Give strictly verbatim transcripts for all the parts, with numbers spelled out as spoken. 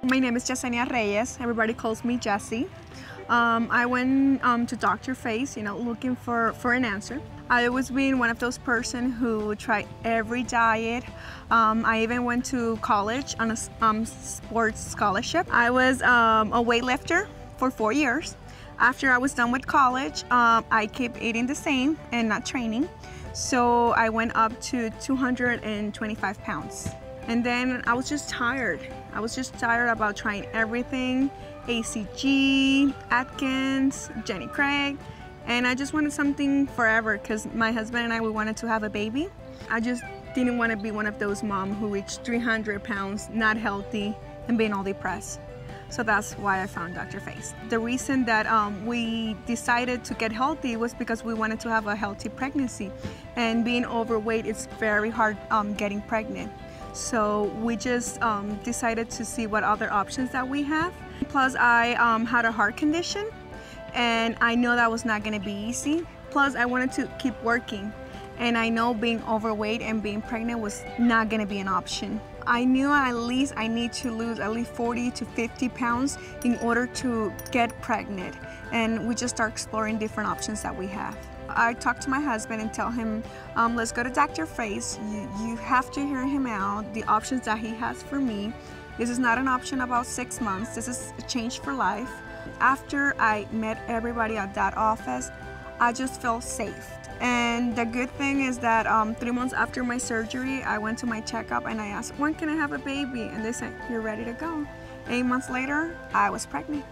My name is Jessenia Reyes. Everybody calls me Jessie. Um, I went um, to Doctor Feiz, you know, looking for, for an answer. I always been one of those person who tried every diet. Um, I even went to college on a um, sports scholarship. I was um, a weightlifter for four years. After I was done with college, um, I kept eating the same and not training. So I went up to two hundred twenty-five pounds. And then I was just tired. I was just tired about trying everything, A C G, Atkins, Jenny Craig, and I just wanted something forever because my husband and I, we wanted to have a baby. I just didn't want to be one of those moms who reached three hundred pounds, not healthy, and being all depressed. So that's why I found Doctor Feiz. The reason that um, we decided to get healthy was because we wanted to have a healthy pregnancy. And being overweight, it's very hard um, getting pregnant. So we just um, decided to see what other options that we have. Plus I um, had a heart condition and I know that was not gonna be easy. Plus I wanted to keep working and I know being overweight and being pregnant was not gonna be an option. I knew at least I need to lose at least forty to fifty pounds in order to get pregnant, and we just start exploring different options that we have. I talked to my husband and tell him, um, let's go to Doctor Feiz. You, you have to hear him out, the options that he has for me. This is not an option about six months. This is a change for life. After I met everybody at that office, I just felt safe. And the good thing is that um, three months after my surgery, I went to my checkup and I asked, when can I have a baby? And they said, you're ready to go. Eight months later, I was pregnant.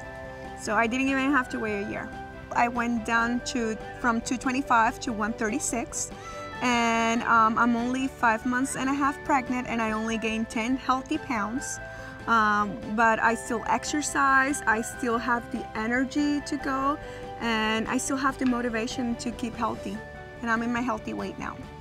So I didn't even have to wait a year. I went down to from two twenty-five to one thirty-six, and um, I'm only five months and a half pregnant, and I only gained ten healthy pounds. Um, but I still exercise, I still have the energy to go, and I still have the motivation to keep healthy, and I'm in my healthy weight now.